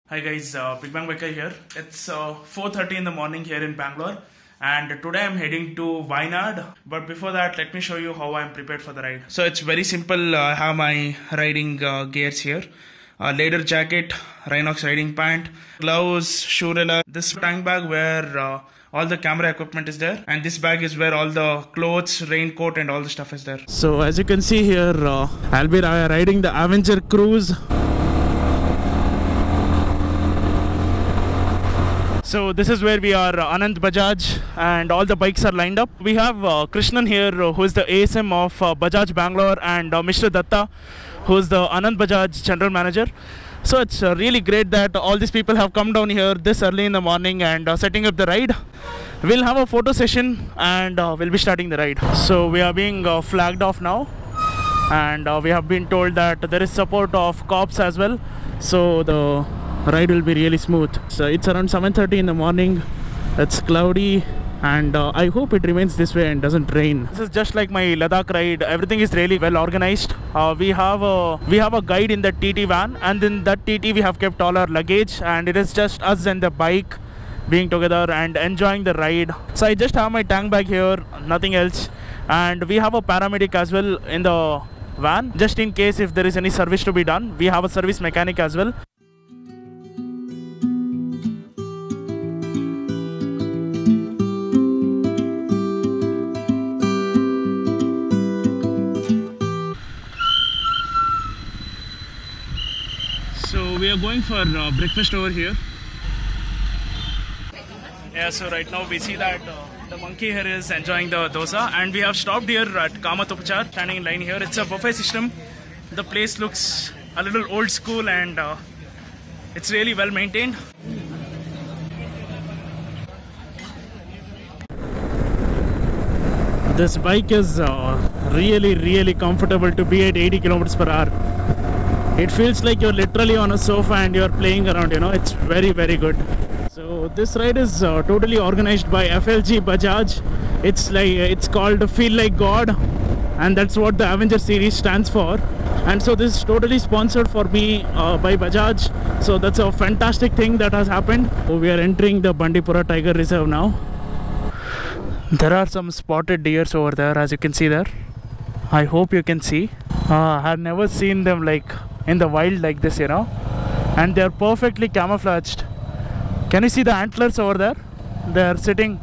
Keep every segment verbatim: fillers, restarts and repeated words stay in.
Hi guys, uh, Bigbang here. It's uh, four thirty in the morning here in Bangalore, and today I'm heading to Wayanad. But before that, let me show you how I'm prepared for the ride. So it's very simple. Uh, I have my riding uh, gears here. Uh, leather jacket, Rhinox riding pant, gloves, shoe roller, this tank bag where uh, all the camera equipment is there, and this bag is where all the clothes, raincoat and all the stuff is there. So as you can see here, uh, I'll be riding the Avenger Cruise. So this is where we are, uh, Anand Bajaj, and all the bikes are lined up. We have uh, Krishnan here, uh, who is the A S M of uh, Bajaj Bangalore, and uh, Mister Datta, who is the Anand Bajaj General Manager. So it's uh, really great that all these people have come down here this early in the morning and uh, setting up the ride. We'll have a photo session and uh, we'll be starting the ride. So we are being uh, flagged off now, and uh, we have been told that there is support of cops as well. So the ride will be really smooth. So it's around seven thirty in the morning. It's cloudy, and uh, I hope it remains this way and doesn't rain. This is just like my Ladakh ride. Everything is really well organized. Uh, we have a we have a guide in the T T van, and in that T T we have kept all our luggage, and it is just us and the bike being together and enjoying the ride. So I just have my tank bag here, nothing else, and we have a paramedic as well in the van, just in case if there is any service to be done. We have a service mechanic as well. So we are going for uh, breakfast over here. Yeah, so right now we see that uh, the monkey here is enjoying the dosa, and we have stopped here at Kamatupachar, standing in line here. It's a buffet system. The place looks a little old school, and uh, it's really well maintained. This bike is uh, really really comfortable to be at eighty kilometers per hour. It feels like you're literally on a sofa and you're playing around, you know. It's very very good. So this ride is uh, totally organized by F L G Bajaj. It's like it's called Feel Like God, and that's what the Avenger series stands for. And so this is totally sponsored for me uh, by Bajaj. So that's a fantastic thing that has happened. So we are entering the Bandipura Tiger Reserve now. There are some spotted deers over there, as you can see there. I hope you can see. Uh, I have never seen them like in the wild like this, you know, and they are perfectly camouflaged. Can you see the antlers over there? They are sitting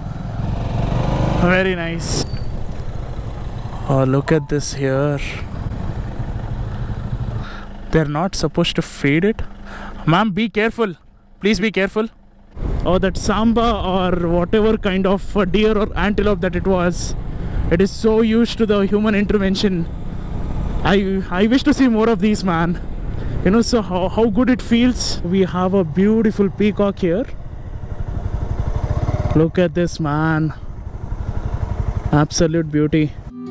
very nice. Oh, look at this here. They're not supposed to feed it. Ma'am, be careful. Please be careful. Oh, that samba or whatever kind of uh, deer or antelope that it was, it is so used to the human intervention. I, I wish to see more of these, man. You know, so how, how good it feels. We have a beautiful peacock here. Look at this, man. Absolute beauty.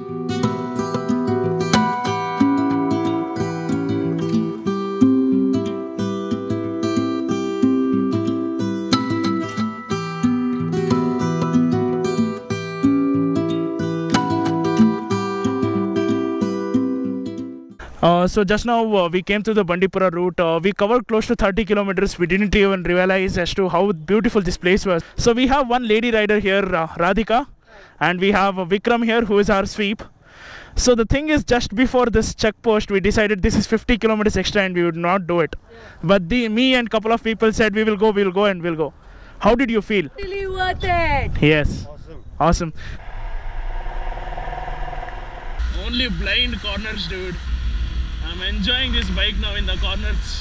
Uh, so just now uh, we came to the Bandipura route. Uh, we covered close to thirty kilometers. We didn't even realize as to how beautiful this place was. So we have one lady rider here, uh, Radhika, and we have uh, Vikram here, who is our sweep. So the thing is, just before this checkpost, we decided this is fifty kilometers extra and we would not do it. Yeah. But the me and couple of people said we will go, we will go, and we'll go. How did you feel? Really worth it. Yes. Awesome. Awesome. Only blind corners, dude. I'm enjoying this bike now in the corners.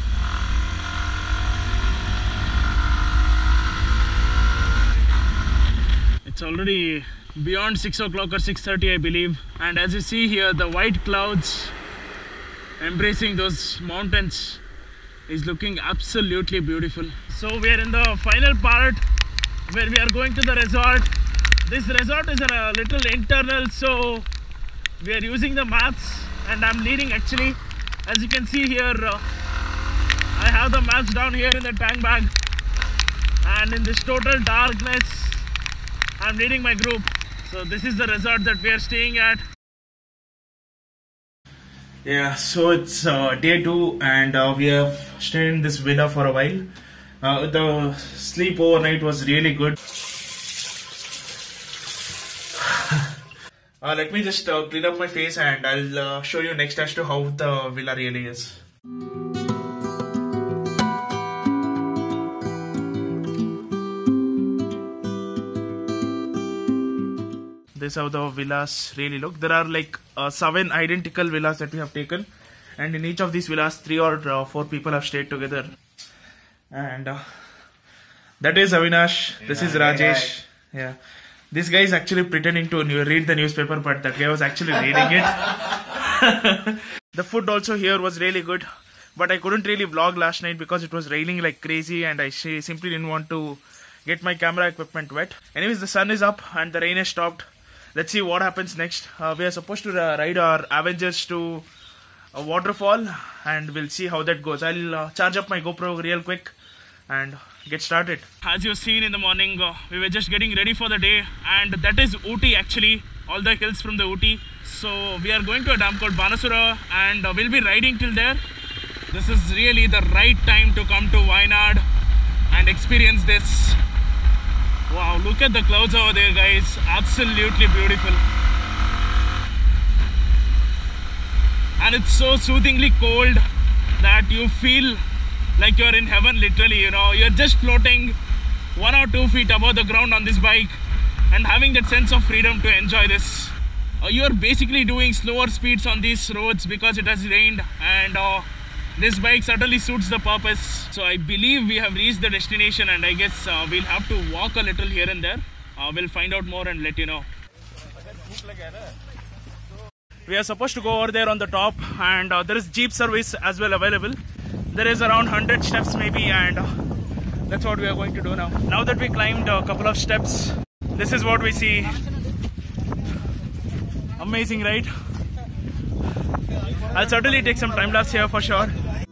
It's already beyond six o'clock or six thirty, I believe. And as you see here, the white clouds embracing those mountains is looking absolutely beautiful. So we are in the final part where we are going to the resort. This resort is a little internal, so we are using the maps. And I'm leading actually. As you can see here, uh, I have the maps down here in the tank bag, and in this total darkness I'm leading my group. So this is the resort that we are staying at. Yeah, so it's uh, day two and uh, we have stayed in this villa for a while. Uh, the sleep overnight was really good. uh, let me just uh, clean up my face and I'll uh, show you next as to how the villa really is. This is how the villas really look. There are like uh, seven identical villas that we have taken, and in each of these villas, three or uh, four people have stayed together. And uh, that is Avinash. Yeah, this is Rajesh. Yeah, yeah. This guy is actually pretending to read the newspaper, but that guy was actually reading it. The food also here was really good, but I couldn't really vlog last night because it was raining like crazy, and I simply didn't want to get my camera equipment wet. Anyways, the sun is up and the rain has stopped. Let's see what happens next. Uh, we are supposed to uh, ride our Avengers to a waterfall and we'll see how that goes. I'll uh, charge up my GoPro real quick and get started. As you've seen in the morning, uh, we were just getting ready for the day, and that is Ooty actually, all the hills from the Ooty. So we are going to a dam called Banasura and uh, we'll be riding till there. This is really the right time to come to Wayanad and experience this. Wow, look at the clouds over there, guys. Absolutely beautiful. And it's so soothingly cold that you feel like you're in heaven, literally, you know. You're just floating one or two feet above the ground on this bike and having that sense of freedom to enjoy this. Uh, you're basically doing slower speeds on these roads because it has rained, and uh, this bike certainly suits the purpose. So I believe we have reached the destination, and I guess uh, we'll have to walk a little here and there. Uh, we'll find out more and let you know. We are supposed to go over there on the top, and uh, there is jeep service as well available. There is around one hundred steps maybe, and uh, that's what we are going to do now. Now that we climbed a couple of steps, this is what we see. Amazing, right? I'll certainly take some time lapse here for sure.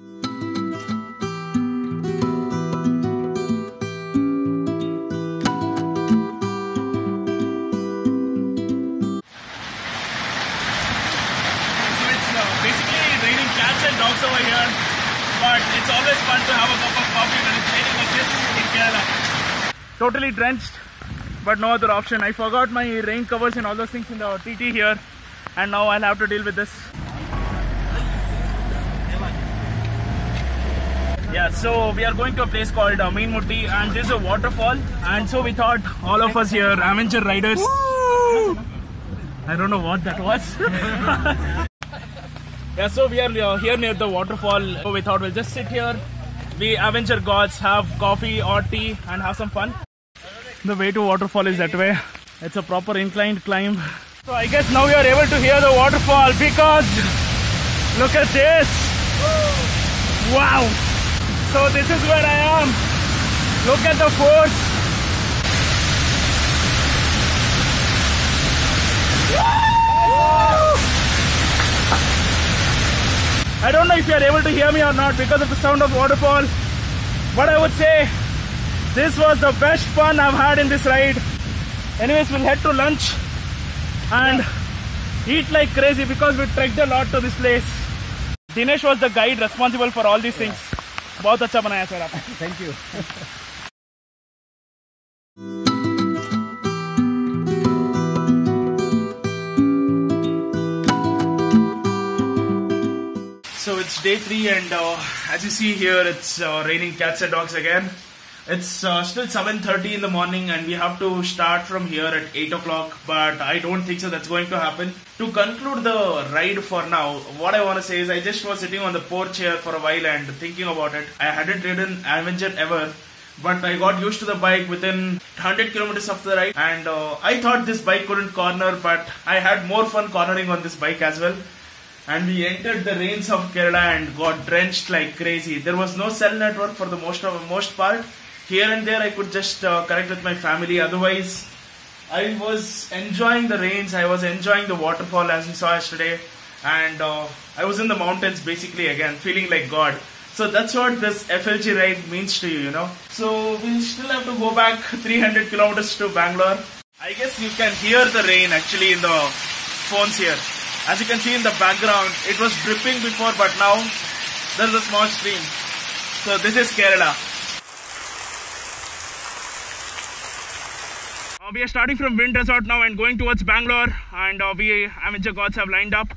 Over here, but it's always fun to have a cup of coffee when it's raining like this in Kerala. Totally drenched, but no other option. I forgot my rain covers and all those things in the T T here, and now I'll have to deal with this. Yeah, so we are going to a place called uh, Meenmutti, and this is a waterfall, and so we thought all of us here, Avenger riders. Woo! I don't know what that was. Yeah, so we are uh, here near the waterfall. So we thought we'll just sit here, we Avenger gods, have coffee or tea and have some fun. The way to waterfall is that way. It's a proper inclined climb. So I guess now we are able to hear the waterfall because look at this. Wow. So this is where I am. Look at the force. I don't know if you are able to hear me or not because of the sound of waterfall, but I would say this was the best fun I've had in this ride. Anyways, we'll head to lunch and eat like crazy because we trekked a lot to this place. Dinesh was the guide responsible for all these things. बहुत अच्छा बनाया sir आपने. Thank you. So it's day three, and uh, as you see here, it's uh, raining cats and dogs again. It's uh, still seven thirty in the morning and we have to start from here at eight o'clock, but I don't think so that's going to happen. To conclude the ride for now, what I want to say is I just was sitting on the porch here for a while and thinking about it. I hadn't ridden Avenger ever, but I got used to the bike within one hundred kilometers of the ride, and uh, I thought this bike couldn't corner, but I had more fun cornering on this bike as well. And we entered the rains of Kerala and got drenched like crazy. There was no cell network for the most of most part. Here and there I could just uh, connect with my family. Otherwise, I was enjoying the rains. I was enjoying the waterfall as we saw yesterday. And uh, I was in the mountains basically again, feeling like God. So that's what this F L G ride means to you, you know. So we still have to go back three hundred kilometers to Bangalore. I guess you can hear the rain actually in the phones here. As you can see in the background, it was dripping before, but now there's a small stream. So this is Kerala. Uh, we are starting from Wind Resort now and going towards Bangalore, and uh, we amateur gods have lined up.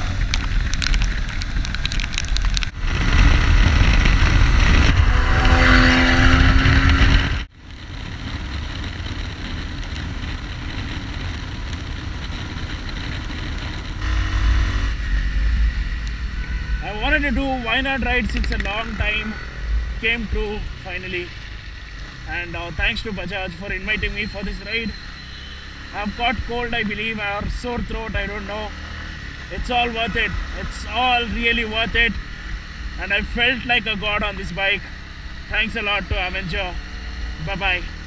I wanted to do Wayanad ride since a long time, came true finally, and uh, thanks to Bajaj for inviting me for this ride. I've caught cold, I believe, or sore throat, I don't know. It's all worth it. It's all really worth it, and I felt like a god on this bike. Thanks a lot to Avenger. Bye bye.